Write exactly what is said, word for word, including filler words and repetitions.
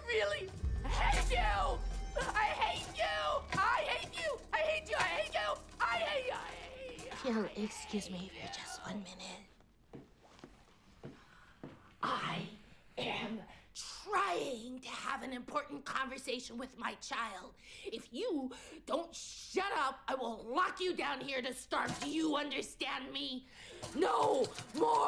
really hate you! I hate you! I hate you! I hate you! I hate you! I hate you! I hate you! If you'll excuse me for just one minute. I am trying to have an important conversation with my child. If you don't shut up, I will lock you down here to starve. Do you understand me? No more